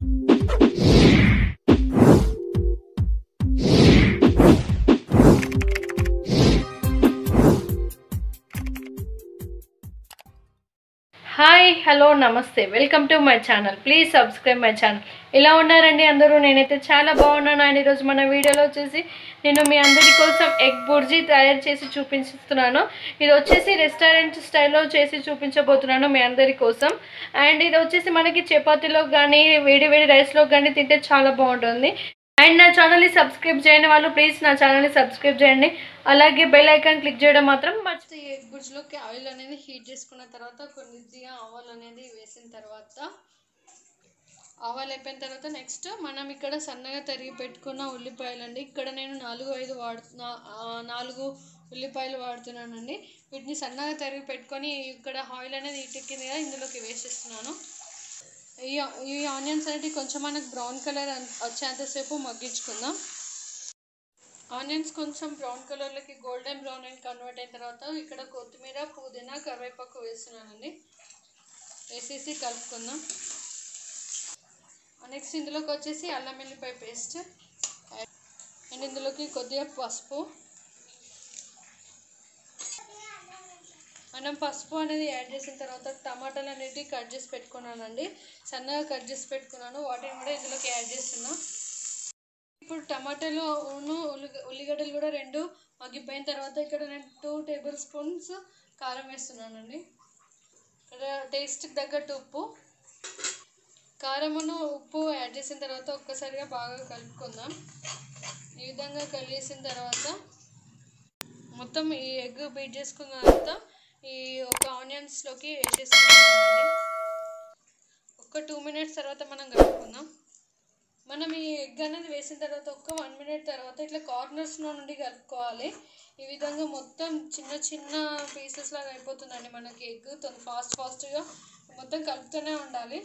Hi hello నమస్తే welcome to my channel. Please subscribe my channel. ఎలా ఉన్నారండి అందరూ? నేనైతే చాలా బాగున్నాను. అండ్ ఈరోజు మన వీడియోలో వచ్చేసి నేను మీ అందరి కోసం ఎగ్ బుర్జీ తయారు చేసి చూపిస్తున్నాను. ఇది వచ్చేసి రెస్టారెంట్ స్టైల్లో చేసి చూపించబోతున్నాను మీ అందరి కోసం. అండ్ ఇది వచ్చేసి మనకి చపాతీలో కానీ వేడి వేడి రైస్లో కానీ తింటే చాలా బాగుంటుంది. అండ్ నా ఛానల్ని సబ్స్క్రైబ్ చేయని వాళ్ళు ప్లీజ్ నా ఛానల్ని సబ్స్క్రైబ్ చేయండి. అలాగే బెల్ ఐకాన్ క్లిక్ చేయడం మాత్రం మర్చిపోయి. ఎగ్ బుర్జీలోకి ఆయిల్ అనేది హీట్ చేసుకున్న తర్వాత కొద్దిగా ఆవాలు అనేది వేసిన తర్వాత ఆవాలు అయిపోయిన తర్వాత నెక్స్ట్ మనం ఇక్కడ సన్నగా తరిగి పెట్టుకున్న ఉల్లిపాయలు అండి. ఇక్కడ నేను 4 ఉల్లిపాయలు వాడుతున్నానండి. వీటిని సన్నగా తరిగి పెట్టుకొని ఇక్కడ ఆయిల్ అనేది ఇటెక్కింది కదా ఇందులోకి వేసేస్తున్నాను. ఈ ఆనియన్స్ అనేవి కొంచెం మనకు బ్రౌన్ కలర్ వచ్చేంతసేపు మగ్గించుకుందాం. ఆనియన్స్ కొంచెం బ్రౌన్ కలర్లోకి గోల్డెన్ బ్రౌన్ అని కన్వర్ట్ అయిన తర్వాత ఇక్కడ కొత్తిమీర, పుదీనా, కరివేపాకు వేస్తున్నానండి. వేసేసి కలుపుకుందాం. నెక్స్ట్ ఇందులోకి వచ్చేసి అల్లం వెల్లిపాయ పేస్ట్ అండ్ ఇందులోకి కొద్దిగా పసుపు. మనం పసుపు అనేది యాడ్ చేసిన తర్వాత టమాటాలు అనేవి కట్ చేసి పెట్టుకున్నానండి. సన్నగా కట్ చేసి పెట్టుకున్నాను. వాటిని కూడా ఇందులోకి యాడ్ చేస్తున్నా. ఇప్పుడు టమాటాలు ఉల్లిగడ్డలు కూడా 2 మగ్గిపోయిన తర్వాత ఇక్కడ నేను 2 టేబుల్ స్పూన్స్ కారం వేస్తున్నానండి. ఇక్కడ టేస్ట్కి తగ్గట్టు ఉప్పు, కారమును ఉప్పు యాడ్ చేసిన తర్వాత ఒక్కసారిగా బాగా కలుపుకుందాం. ఈ విధంగా కలిసిన తర్వాత మొత్తం ఈ ఎగ్ బీట్ చేసుకున్న తర్వాత ఈ ఒక ఆనియన్స్లోకి వేసేసుకుందామండి. ఒక 2 మినిట్స్ తర్వాత మనం కలుపుకుందాం. మనం ఈ ఎగ్ అనేది వేసిన తర్వాత ఒక 1 మినిట్ తర్వాత ఇట్లా కార్నర్స్లో నుండి కలుపుకోవాలి. ఈ విధంగా మొత్తం చిన్న చిన్న పీసెస్ లాగా అయిపోతుందండి మనకి ఎగ్. ఫాస్ట్గా మొత్తం కలుపుతూనే ఉండాలి.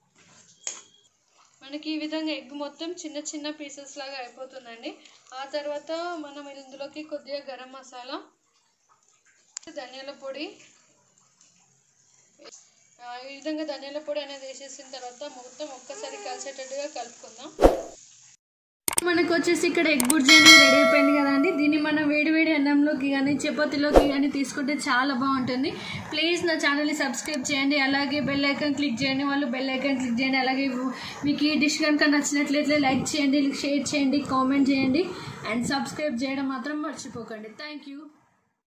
మనకి ఈ విధంగా ఎగ్ మొత్తం చిన్న చిన్న పీసెస్ లాగా అయిపోతుందండి. ఆ తర్వాత మనం ఇందులోకి కొద్దిగా గరం మసాలా, ధనియాల పొడి, ఈ విధంగా ధనియాల పొడి అనేది వేసేసిన తర్వాత మొత్తం ఒక్కసారి కలిసేటట్టుగా కలుపుకుందాం. మనకు వచ్చేసి ఇక్కడ ఎగ్ బుర్జీ అనేది రెడీ అయిపోయింది కదండి. దీన్ని మనం వేడి వేడి అన్నంలోకి కానీ చపాతీలోకి కానీ తీసుకుంటే చాలా బాగుంటుంది. ప్లీజ్ నా ఛానల్ని సబ్స్క్రైబ్ చేయండి. అలాగే బెల్ ఐకాన్ క్లిక్ చేయండి. వాళ్ళు బెల్ ఐకాన్ క్లిక్ చేయండి. అలాగే మీకు ఈ డిష్ కనుక నచ్చినట్లయితే లైక్ చేయండి, షేర్ చేయండి, కామెంట్ చేయండి అండ్ సబ్స్క్రైబ్ చేయడం మాత్రం మర్చిపోకండి. Thank you.